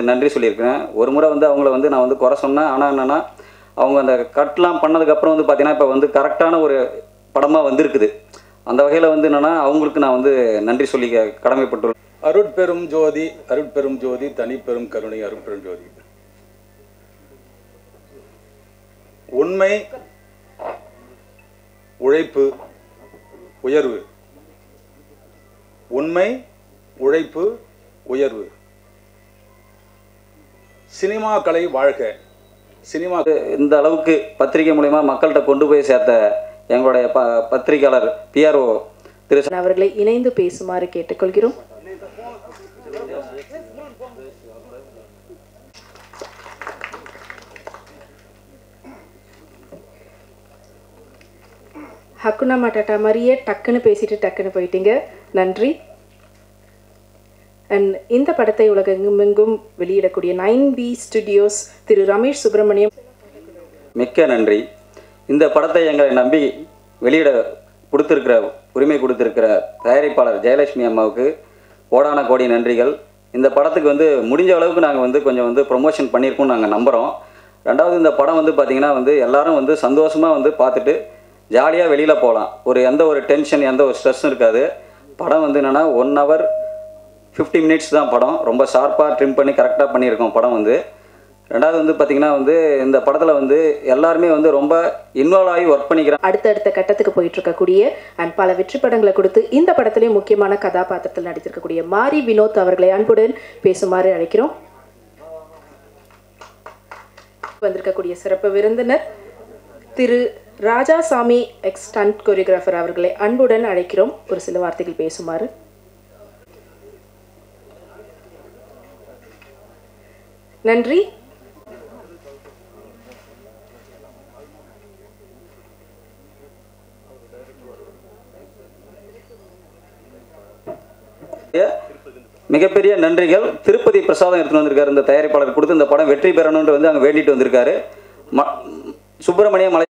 நன்றி சொல்லியிருக்கிறேன். ஒரு முறை வந்து அவங்கள வந்து நான் வந்து குறை சொன்னேன். ஆனால் என்னென்னா அவங்க அந்த கட்லாம் பண்ணதுக்கப்புறம் வந்து பார்த்தீங்கன்னா இப்போ வந்து கரெக்டான ஒரு படமாக வந்திருக்குது. அந்த வகையில் வந்து என்னென்னா அவங்களுக்கு நான் வந்து நன்றி சொல்லி கடமைப்பட்டுள்ளேன். அருட்பெரும் ஜோதி, அருட்பெரும் ஜோதி, தனிப்பெரும் கருணை, அருட்பெரும் ஜோதி. உண்மை, உழைப்பு, உயர்வு. உண்மை, உழைப்பு, உயர்வு. சினிமா கலை வாழ்க. சினிமா இந்த அளவுக்கு பத்திரிகை மூலமா மக்கள்கிட்ட கொண்டு போய் சேர்த்த எங்களுடைய பத்திரிகையாளர் PRO திரு அவர்களை இணைந்து பேசுமாறு கேட்டுக்கொள்கிறோம். ஹக்குனா மட்டாட்டா மாதிரியே டக்குன்னு பேசிட்டு டக்குன்னு போயிட்டீங்க. நன்றி. அண்ட் இந்த படத்தை உலகெங்கும் வெளியிடக்கூடிய 9B ஸ்டுடியோஸ் திரு ரமேஷ் சுப்பிரமணியம், மிக்க நன்றி. இந்த படத்தை எங்களை நம்பி வெளியிட கொடுத்துருக்கிற உரிமை கொடுத்துருக்கிற தயாரிப்பாளர் ஜெயலட்சுமி அம்மாவுக்கு கோடான கோடி நன்றிகள். இந்த படத்துக்கு வந்து முடிஞ்ச அளவுக்கு நாங்கள் வந்து கொஞ்சம் வந்து ப்ரொமோஷன் பண்ணியிருக்கோம்னு நாங்கள் நம்புகிறோம். ரெண்டாவது இந்த படம் வந்து பார்த்திங்கன்னா வந்து எல்லோரும் வந்து சந்தோஷமாக வந்து பார்த்துட்டு ஜாலியாக வெளியில் போகலாம். எந்த ஒரு டென்ஷன், எந்த ஒரு ஸ்ட்ரெஸ்ஸும் இருக்காது. படம் வந்து என்னென்னா 1 hour 50 minutes தான் படம். ரொம்ப ஷார்ப்பாக ட்ரிம் பண்ணி கரெக்டாக பண்ணியிருக்கோம் படம் வந்து. ரெண்டாவது வந்து பார்த்திங்கன்னா வந்து இந்த படத்தில் வந்து எல்லாருமே வந்து ரொம்ப இன்வால்வ் ஆகி ஒர்க் பண்ணிக்கிறாங்க. அடுத்தடுத்த கட்டத்துக்கு போயிட்டு இருக்கக்கூடிய அண்ட் பல வெற்றி படங்களை கொடுத்து இந்த படத்திலேயும் முக்கியமான கதாபாத்திரத்தில் நடித்திருக்கக்கூடிய மாரி வினோத் அவர்களை அன்புடன் பேசுமாறு அழைக்கிறோம். வந்திருக்கக்கூடிய சிறப்பு விருந்தினர் திரு ராஜாசாமி ஸ்டண்ட் கோரியோகிராஃபர் அவர்களை அன்புடன் அழைக்கிறோம். ஒரு சில வார்த்தைகள் பேசுமாறு. நன்றி. மிகப்பெரிய நன்றிகள். திருப்பதி பிரசாதம் எடுத்துட்டு வந்திருக்காரு இந்த தயாரிப்பாளர் கொடுத்து இந்த படம் வெற்றி பெறணும்னு வந்து அங்கே வேண்டிட்டு வந்திருக்காரு. சுப்பிரமணிய மலை